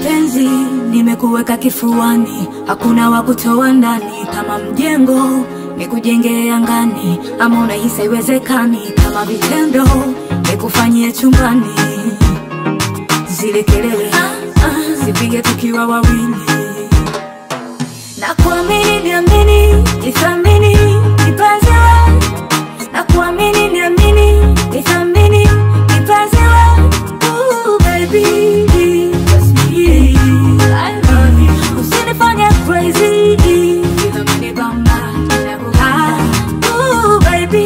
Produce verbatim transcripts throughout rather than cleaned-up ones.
mapenzi nimekuweka kifuani, hakuna wa kutoa ndani. Kama mjengo nikujengea angani, ama unahisi haiwezekani. Kama vitendo nikufanyie chumbani, zile kelele ah, ah, zipige tukiwa wawili. Na kuamini niamini, nithamini kipenzi wewe. Na kuamini niamini, nithamini kipenzi wewe. Ooh baby, just me, I love you. Usinifanye crazy, nithamini bamba nakukata. Ooh baby,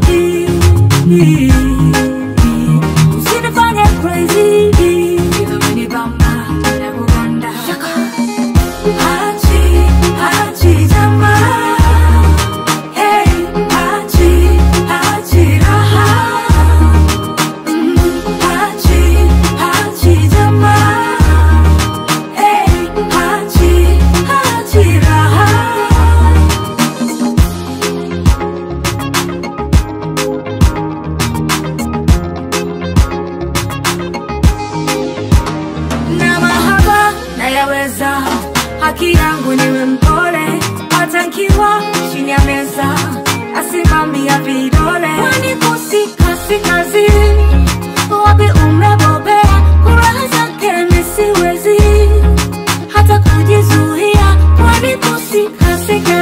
usinifanye crazy, nithamini bamba nakukata. Haachi, Haachi jama, hey Haachi, Haachi raha. Mm, Haachi, Haachi jama, hey Haachi, Haachi raha. Na mahaba nayaweza, haki yangu niwe mpole, hata nkiwa chini ya meza asimamia vidole. Kwani kusikasi kazi, wapi umebobea, kuraha zake misiwezi hata kujizuia. Kwani kusikasi kazi